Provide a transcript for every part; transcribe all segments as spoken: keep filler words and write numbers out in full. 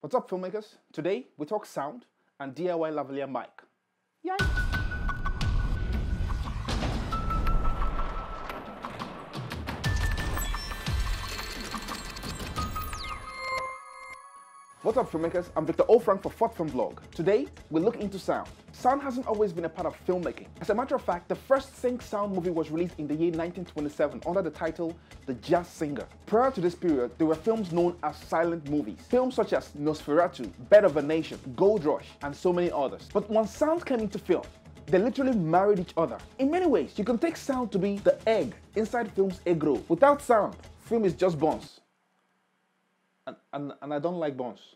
What's up, filmmakers? Today we talk sound and D I Y lavalier mic. Yay! What's up, filmmakers? I'm Victor Ofrank for Fourth Film Vlog. Today we look into sound. Sound hasn't always been a part of filmmaking. As a matter of fact, the first sync sound movie was released in the year nineteen twenty-seven under the title The Jazz Singer. Prior to this period, there were films known as silent movies. Films such as Nosferatu, Bed of a Nation, Gold Rush, and so many others. But when sound came into film, they literally married each other. In many ways, you can take sound to be the egg inside film's egg roll. Without sound, film is just bones. And, and, and I don't like bones.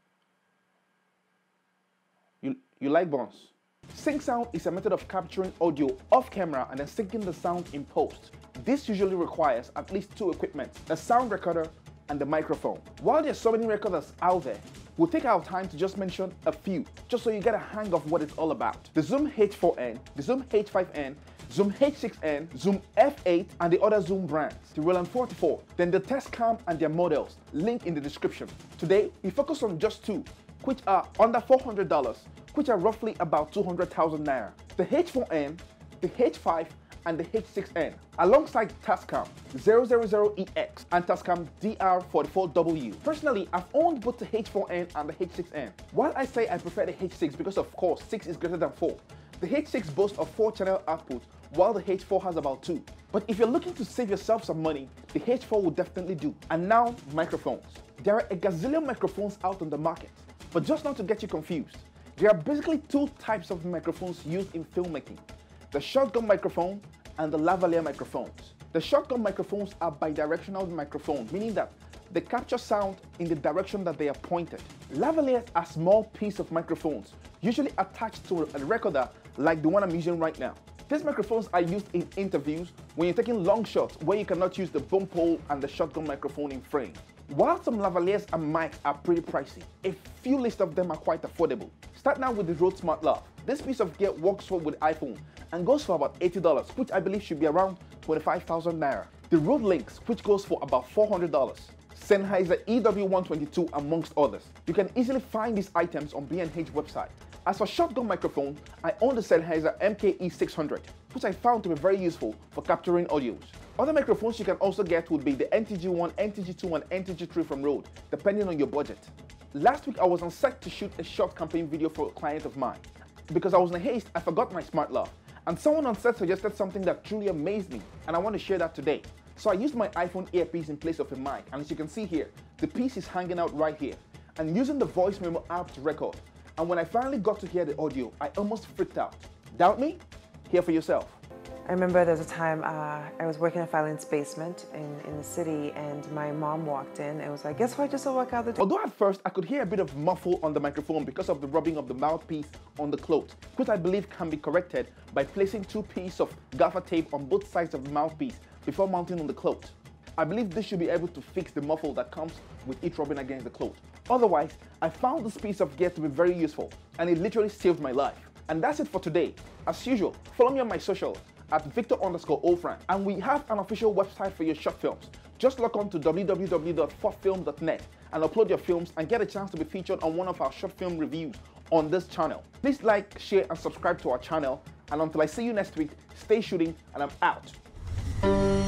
You, you like bones? Sync sound is a method of capturing audio off camera and then syncing the sound in post. This usually requires at least two equipment, a sound recorder and the microphone. While there's so many recorders out there, we'll take our time to just mention a few, just so you get a hang of what it's all about. The Zoom H four N, the Zoom H five N, Zoom H six N, Zoom F eight, and the other Zoom brands, the Roland forty-four, then the Testcam and their models, link in the description. Today, we focus on just two, which are under four hundred dollars, which are roughly about two hundred thousand naira. The H four N, the H five, and the H six N, alongside Tascam zero zero zero E X and Tascam D R forty-four W. Personally, I've owned both the H four N and the H six N. While I say I prefer the H six because of course six is greater than four, the H six boasts of four channel output while the H four has about two. But if you're looking to save yourself some money, the H four will definitely do. And now, microphones. There are a gazillion microphones out on the market, but just not to get you confused, there are basically two types of microphones used in filmmaking: the shotgun microphone and the lavalier microphones. The shotgun microphones are bidirectional microphones, meaning that they capture sound in the direction that they are pointed. Lavaliers are small pieces of microphones, usually attached to a recorder like the one I'm using right now. These microphones are used in interviews when you're taking long shots where you cannot use the boom pole and the shotgun microphone in frame. While some lavaliers and mics are pretty pricey, a few list of them are quite affordable. Start now with the Rode Smart Lav. This piece of gear works well with iPhone and goes for about eighty dollars, which I believe should be around twenty-five thousand naira. The Rode Lynx, which goes for about four hundred dollars. Sennheiser E W one twenty-two, amongst others. You can easily find these items on B and H website. As for shotgun microphone, I own the Sennheiser M K E six hundred, which I found to be very useful for capturing audios. Other microphones you can also get would be the N T G one, N T G two, and N T G three from Rode, depending on your budget. Last week I was on set to shoot a short campaign video for a client of mine. Because I was in haste, I forgot my Smart Lav, and someone on set suggested something that truly amazed me, and I want to share that today. So I used my iPhone earpiece in place of a mic, and as you can see here, the piece is hanging out right here, and using the voice memo app to record. And when I finally got to hear the audio, I almost freaked out. Doubt me? Hear for yourself. I remember there was a time uh, I was working in a violence basement in, in the city, and my mom walked in and was like, "Guess what? I just walk out the door." Although at first I could hear a bit of muffle on the microphone because of the rubbing of the mouthpiece on the cloth, which I believe can be corrected by placing two pieces of gaffer tape on both sides of the mouthpiece before mounting on the cloth. I believe this should be able to fix the muffle that comes with it rubbing against the cloth. Otherwise, I found this piece of gear to be very useful, and it literally saved my life. And that's it for today. As usual, follow me on my social at Victor underscore Ofrank, and we have an official website for your short films. Just log on to w w w dot fourth film dot net and upload your films and get a chance to be featured on one of our short film reviews on this channel. Please like, share, and subscribe to our channel. And until I see you next week, stay shooting, and I'm out.